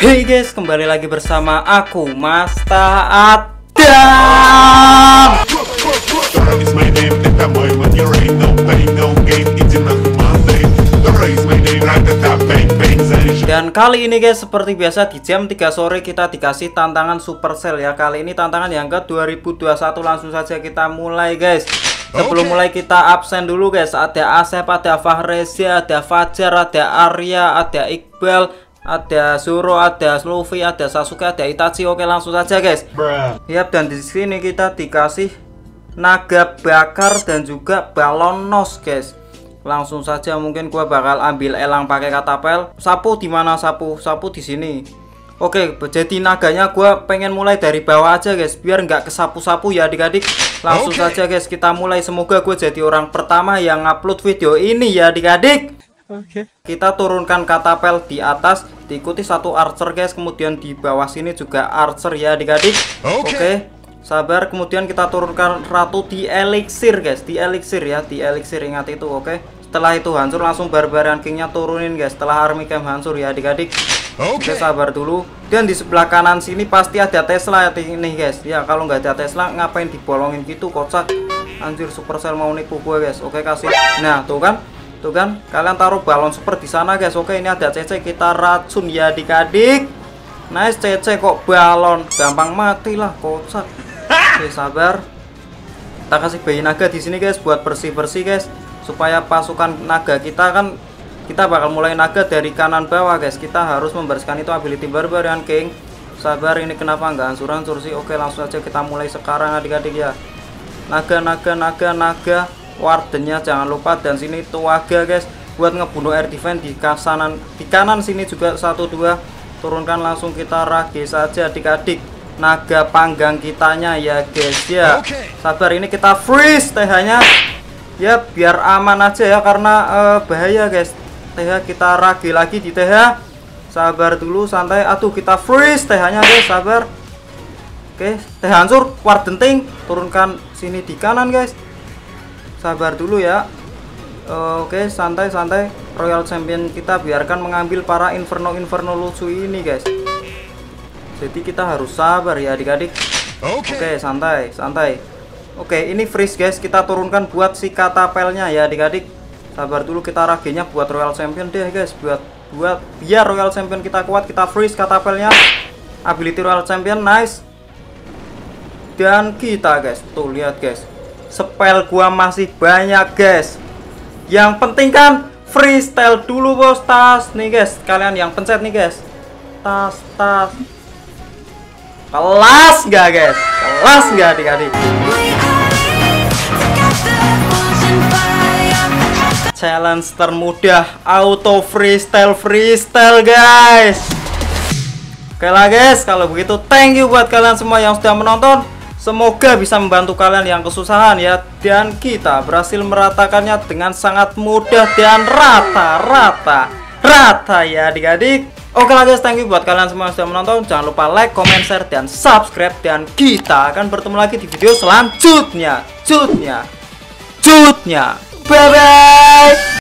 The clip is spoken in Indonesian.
Hey guys, kembali lagi bersama aku Mas Adam. Dan kali ini guys, seperti biasa di jam 3 sore kita dikasih tantangan Supercell ya. Kali ini tantangan yang ke 2021. Langsung saja kita mulai guys. Sebelum mulai kita absen dulu guys. Ada Asep, ada Fahrezia, ada Fajar, ada Arya, ada Iqbal, ada Zoro, ada Luffy, ada Sasuke, ada Itachi. Oke, langsung saja guys. Yap, dan di sini kita dikasih naga bakar dan juga balon nos guys. Langsung saja mungkin gua bakal ambil elang pakai katapel. Sapu di mana sapu? Sapu di sini. Oke, jadi naganya gua pengen mulai dari bawah aja guys, biar nggak kesapu-sapu ya adik-adik. Langsung saja guys kita mulai. Semoga gue jadi orang pertama yang upload video ini ya adik-adik. Kita turunkan katapel di atas, diikuti satu archer guys. Kemudian di bawah sini juga archer ya adik-adik. Oke, sabar. Kemudian kita turunkan ratu di elixir guys, di elixir ya, di elixir, ingat itu. Oke, setelah itu hancur langsung barbarian kingnya turunin guys. Setelah army camp hancur ya adik-adik. Oke, sabar dulu. Dan di sebelah kanan sini pasti ada Tesla nih guys. Ya, kalau nggak ada Tesla ngapain dibolongin gitu, kocak. Anjir, Supercell mau nipu gue guys. Oke, kasih. Nah, tuh kan. Tuh kan, kalian taruh balon super di sana guys. Oke, ini ada CC, kita racun ya adik-adik. Nice CC kok balon, gampang mati lah, kocak. Oke, sabar. Kita kasih bayi naga di sini guys buat bersih-bersih guys, supaya pasukan naga kita kan, kita bakal mulai naga dari kanan bawah guys. Kita harus membersihkan itu ability Barbarian King. Sabar, ini kenapa nggak hancur-hancur sih? Oke, langsung aja kita mulai sekarang adik-adik ya. Naga. Wardennya jangan lupa, dan sini tuaga guys buat ngebunuh air defense di kanan sini juga 1-2. Turunkan, langsung kita rage saja adik-adik naga panggang kitanya ya guys ya. Sabar, ini kita freeze TH-nya ya biar aman aja ya, karena bahaya guys. TH kita rage lagi di TH. Sabar dulu, santai. Aduh, kita freeze TH-nya guys, sabar. Oke, TH hancur, warden ting. Turunkan sini di kanan guys. Sabar dulu ya. Oke, santai-santai. Royal Champion kita biarkan mengambil para inferno lucu ini guys. Jadi kita harus sabar ya adik-adik. Oke, santai. Oke, ini freeze guys. Kita turunkan buat si katapelnya ya adik-adik. Sabar dulu, kita ragenya buat Royal Champion deh guys. Buat biar Royal Champion kita kuat, kita freeze katapelnya. Ability Royal Champion, nice. Dan kita guys, tuh lihat guys, spell gua masih banyak guys. Yang penting kan freestyle dulu bos. Tas nih guys, kalian yang pencet nih guys. Tas. Kelas nggak guys? Kelas nggak adik-adik? Challenge termudah auto freestyle guys. Oke lah guys, kalau begitu thank you buat kalian semua yang sudah menonton. Semoga bisa membantu kalian yang kesusahan ya. Dan kita berhasil meratakannya dengan sangat mudah dan rata ya adik-adik. Oke lah guys, thank you buat kalian semua yang sudah menonton. Jangan lupa like, comment, share, dan subscribe. Dan kita akan bertemu lagi di video selanjutnya. Bye bye.